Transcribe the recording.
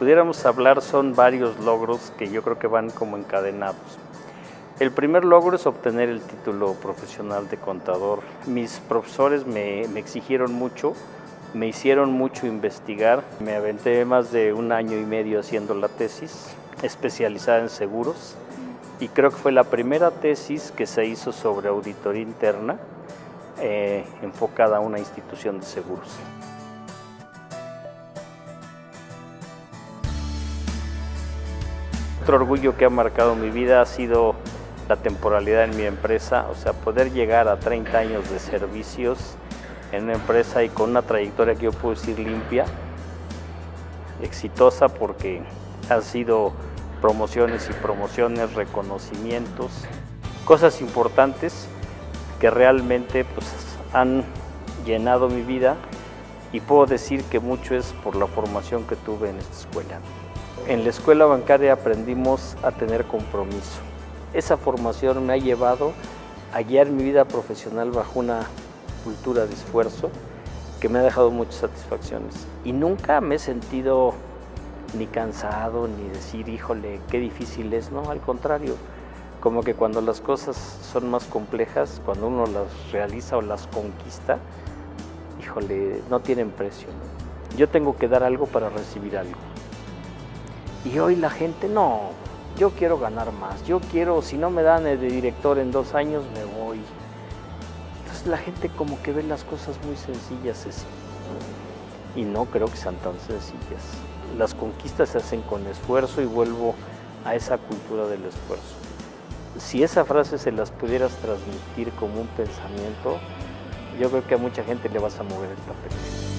pudiéramos hablar, son varios logros que yo creo que van como encadenados. El primer logro es obtener el título profesional de contador. Mis profesores me exigieron mucho, me hicieron mucho investigar. Me aventé más de 1 año y medio haciendo la tesis, especializada en seguros, y creo que fue la primera tesis que se hizo sobre auditoría interna, enfocada a una institución de seguros. Otro orgullo que ha marcado mi vida ha sido la temporalidad en mi empresa, o sea, poder llegar a 30 años de servicios en una empresa y con una trayectoria que yo puedo decir limpia, exitosa, porque han sido promociones y promociones, reconocimientos, cosas importantes que realmente pues, han llenado mi vida, y puedo decir que mucho es por la formación que tuve en esta escuela. En la escuela bancaria aprendimos a tener compromiso. Esa formación me ha llevado a guiar mi vida profesional bajo una cultura de esfuerzo que me ha dejado muchas satisfacciones. Y nunca me he sentido ni cansado, ni decir, híjole, qué difícil es. No, al contrario, como que cuando las cosas son más complejas, cuando uno las realiza o las conquista, híjole, no tienen precio, ¿no? Yo tengo que dar algo para recibir algo. Y hoy la gente, no, yo quiero ganar más, yo quiero, si no me dan el de director en 2 años, me voy. Entonces la gente como que ve las cosas muy sencillas así, y no creo que sean tan sencillas. Las conquistas se hacen con esfuerzo, y vuelvo a esa cultura del esfuerzo. Si esa frase se las pudieras transmitir como un pensamiento, yo creo que a mucha gente le vas a mover el tapete.